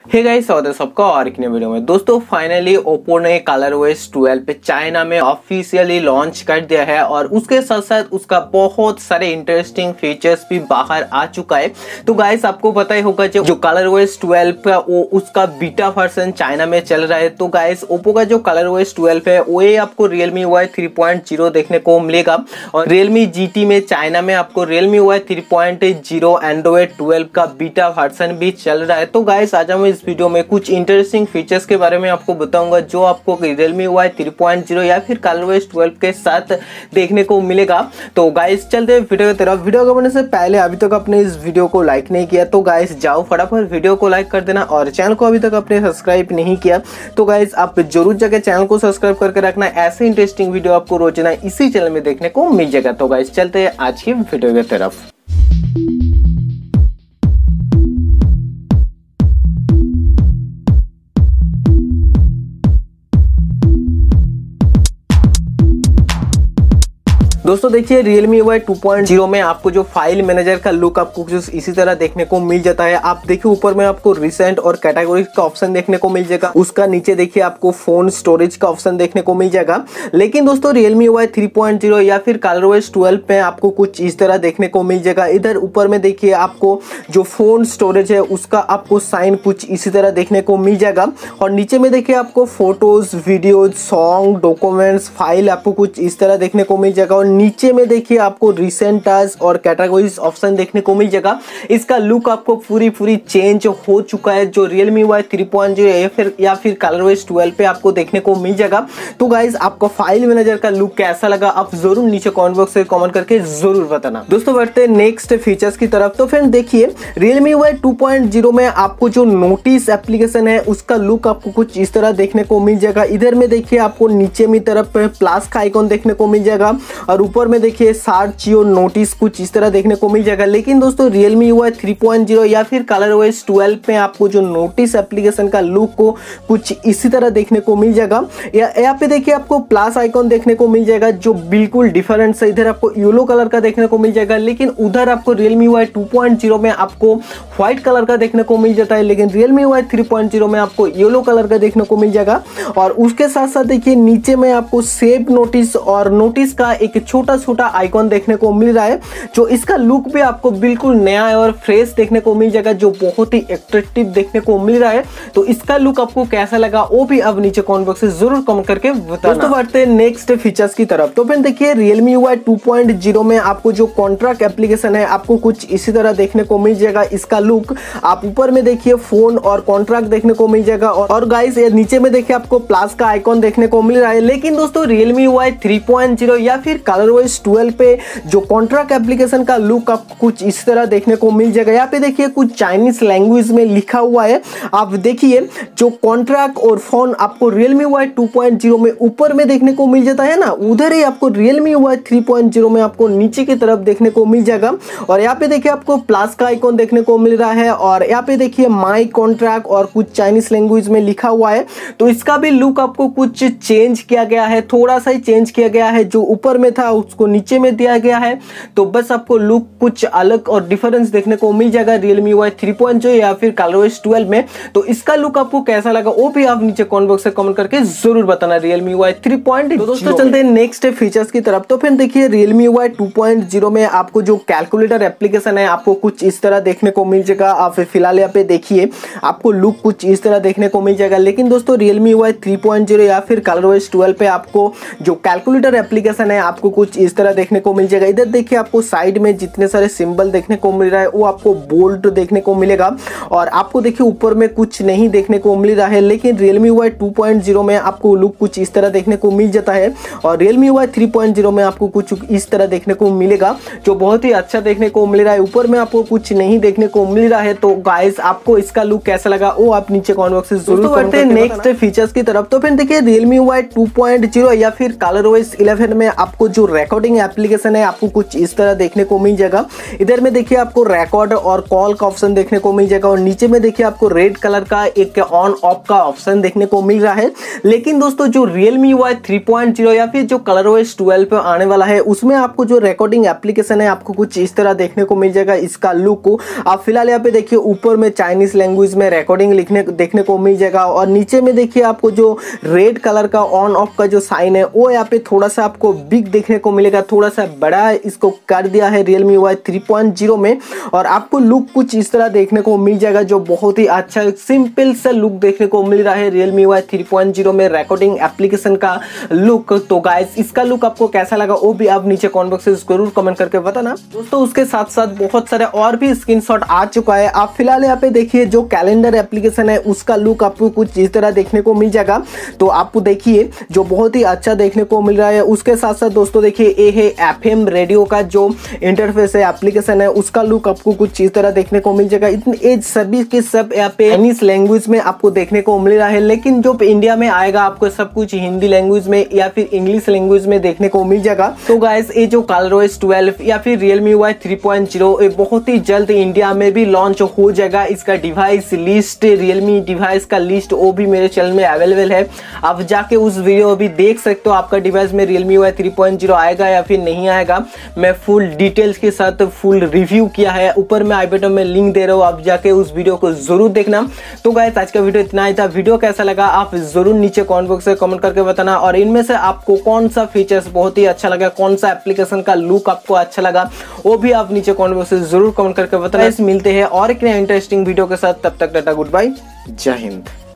Hey guys, स्वागत है सबका और एक नए वीडियो में। दोस्तों फाइनली ओप्पो ने ColorOS 12 पे चाइना में ऑफिशियली लॉन्च कर दिया है और उसके साथ साथ उसका बहुत सारे इंटरेस्टिंग फीचर्स भी बाहर आ चुका है। तो गाइस आपको पता ही होगा जो ColorOS 12 का वो उसका बीटा वर्जन चाइना में चल रहा है। तो गाइस ओप्पो का जो ColorOS 12 है वो आपको Realme UI 3.0 देखने को मिलेगा और Realme GT में चाइना में आपको Realme UI 3.0 Android 12 का बीटा वर्जन भी चल रहा है। तो गाइस आज हम इस वीडियो में कुछ इंटरेस्टिंग फीचर्स के बारे में आपको बताऊंगा जो आपको Realme UI 3.0 या फिर ColorOS 12 के साथ देखने को मिलेगा। तो गाइस चलते हैं वीडियो की तरफ। वीडियो को बनने से पहले अभी तक आपने इस वीडियो को लाइक नहीं किया तो गाइस जाओ फटाफट वीडियो को लाइक कर देना और चैनल को अभी तक आपने सब्सक्राइब नहीं किया तो गाइस आप जरूर जाकर चैनल को सब्सक्राइब करके रखना। ऐसे इंटरेस्टिंग वीडियो आपको रोजाना इसी चैनल में देखने को मिल जाएगा। तो गाइस चलते हैं आज की वीडियो की तरफ। दोस्तों देखिए Realme UI 2.0 में आपको जो फाइल मैनेजर का लुक आपको कुछ इसी तरह देखने को मिल जाता है। आप देखिए ऊपर में आपको रिसेंट और कैटेगरी का ऑप्शन देखने को मिल जाएगा। उसका नीचे देखिए आपको फोन स्टोरेज का ऑप्शन देखने को मिल जाएगा। लेकिन दोस्तों Realme UI 3.0 या फिर ColorOS 12 पे आपको कुछ इस तरह देखने को मिल जाएगा। इधर ऊपर में देखिए आपको जो फोन स्टोरेज है उसका आपको साइन कुछ इसी तरह देखने को मिल जाएगा और नीचे में देखिए आपको photos, videos, song, documents, file आपको कुछ इस तरह देखने को मिल जाएगा और नीचे में देखिए आपको रिसेंट टास्क और कैटेगरीज ऑप्शन देखने को मिल जाएगा। इसका लुक आपको पूरी चेंज हो चुका है जो Realme UI 3.0 या फिर ColorOS 12 पे आपको देखने को मिल जाएगा। तो गाइज आपको फाइल मैनेजर का लुक कैसा लगा आप जरूर नीचे कमेंट बॉक्स में कमेंट करके जरूर बताना। दोस्तों बढ़ते हैं नेक्स्ट फीचर्स की तरफ। तो फ्रेंड देखिए Realme UI 2.0 में आपको जो नोटिस एप्लीकेशन है उसका लुक आपको कुछ इस तरह देखने को मिल जाएगा। इधर में देखिए आपको नीचे में तरफ प्लस का आइकॉन देखने को मिल जाएगा और ऊपर में देखिए सर्च और नोटिस कुछ इस तरह देखने को मिल जाएगा। लेकिन दोस्तों Realme UI 3.0 या फिर ColorOS 12 में आपको जो नोटिस एप्लीकेशन का लुक को कुछ इसी तरह देखने को मिल जाएगा। यहाँ पे देखिए आपको प्लस आइकॉन देखने को मिल जाएगा जो बिल्कुल डिफरेंट है। इधर आपको येलो कलर का देखने को मिल जाएगा लेकिन उधर आपको Realme UI 2.0 में आपको व्हाइट कलर का देखने को मिल जाता है लेकिन Realme UI 3.0 में आपको येलो कलर का देखने को मिल जाएगा। और उसके साथ साथ देखिए नीचे में आपको सेव नोटिस और नोटिस का एक छोटा आइकॉन देखने को मिल रहा है जो इसका लुक भी आपको बिल्कुल नया और फ्रेश देखने को मिल जाएगा जो बहुत ही अट्रैक्टिव देखने को मिल रहा है। तो इसका लुक आपको कैसा लगा वो भी अब नीचे कमेंट बॉक्स में जरूर कमेंट करके बताना। दोस्तों बढ़ते हैं नेक्स्ट फीचर्स की तरफ। तो फिर देखिए Realme UI 2.0 में आपको जो कॉन्ट्रैक्ट एप्लीकेशन है आपको कुछ इसी तरह देखने को मिल जाएगा। इसका लुक आप ऊपर में देखिए फोन और कॉन्ट्रैक्ट देखने को मिल जाएगा और गाइस नीचे में देखिए आपको प्लस का आइकॉन देखने को मिल रहा है। लेकिन दोस्तों Realme UI 3.0 या फिर ColorOS 12 पे जो कॉन्ट्रैक्ट एप्लीकेशन का लुक आपको कुछ इस तरह देखने को मिल जाएगा। यहाँ पे देखिए कुछ चाइनीज लैंग्वेज में लिखा हुआ है। आप देखिए जो कॉन्ट्रैक्ट और फोन आपको Realme UI 2.0 में ऊपर में देखने को मिल जाता है ना, उधर ही आपको Realme UI 3.0 में आपको नीचे की तरफ देखने को मिल जाएगा। और यहाँ पे देखिए आपको प्लस का आइकॉन देखने को मिल रहा है और यहाँ पे देखिए माई कॉन्ट्रैक्ट और कुछ चाइनीज लैंग्वेज में लिखा हुआ है। तो इसका भी लुक आपको कुछ चेंज किया गया है, थोड़ा सा ही चेंज किया गया है। जो ऊपर में था उसको नीचे में दिया गया है तो बस आपको लुक कुछ अलग और डिफरेंस देखने को मिल जाएगा Realme UI 3.0 या फिर ColorOS 12 में। तो इसका लुक आपको कैसा लगा वो भी आप नीचे कमेंट बॉक्स में कमेंट करके जरूर बताना Realme UI 3.0। तो दोस्तों चलते हैं नेक्स्ट फीचर्स की तरफ। तो फिर देखिए Realme UI 2.0 में आपको जो कैलकुलेटर एप्लीकेशन है आपको कुछ इस तरह देखने को मिल जाएगा। आप फिलहाल यहाँ पे देखिए आपको लुक कुछ इस तरह देखने को मिल जाएगा। लेकिन दोस्तों Realme UI 3.0 या फिर ColorOS 12 पे आपको जो कैलकुलेटर एप्लीकेशन है आपको कुछ इस तरह देखने को मिल जाएगा। इधर देखिए आपको साइड में जितने सारे सिंबल देखने को मिल रहा है वो आपको बोल्ड देखने को मिलेगा और आपको देखिए ऊपर में कुछ नहीं देखने को मिल रहा है। लेकिन Realme UI 2.0 में आपको लुक कुछ इस तरह देखने को मिल जाता है और Realme UI 3.0 में आपको कुछ इस तरह देखने को मिलेगा जो बहुत ही अच्छा देखने को मिल रहा है। ऊपर में आपको कुछ नहीं देखने को मिल रहा है। तो गाइस आपको इसका लुक कैसा लगा वो आप नीचे कमेंट बॉक्स में जरूर करते हैं नेक्स्ट फीचर्स की तरफ। तो फिर देखिए Realme UI 2.0 या फिर ColorOS 11 में आपको जो रिकॉर्डिंग एप्लीकेशन है आपको कुछ इस तरह देखने को मिल जाएगा। इधर में देखिए आपको रिकॉर्ड और कॉल का ऑप्शन देखने को मिल जाएगा और नीचे में देखिए आपको रेड कलर का एक ऑन ऑफ का ऑप्शन देखने को मिल रहा है। लेकिन दोस्तों जो Realme UI 3.0 या फिर जो ColorOS 12 पे आने वाला है उसमें आपको जो रिकॉर्डिंग एप्लीकेशन है आपको कुछ इस तरह देखने को मिल जाएगा। इसका लुक को आप फिलहाल यहाँ पे देखिए ऊपर में चाइनीज लैंग्वेज में रिकॉर्डिंग लिखने देखने को मिल जाएगा और नीचे में देखिए आपको जो रेड कलर का ऑन ऑफ का जो साइन है वो यहाँ पे थोड़ा सा आपको बिग देखने को मिलेगा, थोड़ा सा बड़ा इसको कर दिया है Realme UI 3.0 में और आपको लुक कुछ इस तरह देखने को मिल जाएगा जो बहुत ही अच्छा सिंपल सा लुक देखने को मिल रहा है Realme UI 3.0 में रिकॉर्डिंग एप्लीकेशन का लुक। तो गाइस इसका लुक आपको कैसा लगा वो भी आप नीचे कमेंट बॉक्स में जरूर कमेंट करके बताना दोस्तों। उसके साथ साथ बहुत सारे और भी स्क्रीनशॉट आ चुका है। आप फिलहाल यहाँ पे देखिए जो कैलेंडर एप्लीकेशन है उसका लुक आपको कुछ इस तरह देखने को मिल जाएगा। तो आपको देखिए जो बहुत ही अच्छा देखने को मिल रहा है। उसके साथ साथ दोस्तों देखिए ये है FM रेडियो का जो इंटरफेस है एप्लीकेशन है उसका लुक आपको कुछ इस तरह देखने को मिल जाएगा। इतने सभी के सब यहाँ पे चाइनीज लैंग्वेज में आपको देखने को मिल रहा है, लेकिन जो इंडिया में आएगा आपको सब कुछ हिंदी लैंग्वेज में या फिर इंग्लिश लैंग्वेज में देखने को मिल जाएगा। तो गाइस ये जो ColorOS 12 या फिर Realme UI 3.0 ये बहुत ही जल्द इंडिया में भी लॉन्च हो जाएगा। इसका डिवाइस लिस्ट Realme डिवाइस का लिस्ट वो भी मेरे चैनल में अवेलेबल है, आप जाके उस वीडियो भी देख सकते हो। आपका डिवाइस में Realme UI 3.0 आएगा या फिर नहीं आएगा, मैं फुल डिटेल्स के साथ फुल रिव्यू किया है। ऊपर में आई बटन में लिंक दे रहा हूँ, आप जाके उस वीडियो को जरूर देखना। तो गाइस आज का वीडियो इतना ही था। वीडियो कैसा लगा आप जरूर नीचे कमेंट बॉक्स में कमेंट करके बताना और इनमें से आपको कौन सा फीचर्स बहुत ही अच्छा लगा, कौन सा एप्लीकेशन का लुक आपको अच्छा लगा वो भी आप नीचे कमेंट बॉक्स में जरूर कमेंट करके बताना। मिलते हैं और एक नया इंटरेस्टिंग वीडियो के साथ, तब तक टाटा गुड बाय, जय हिंद।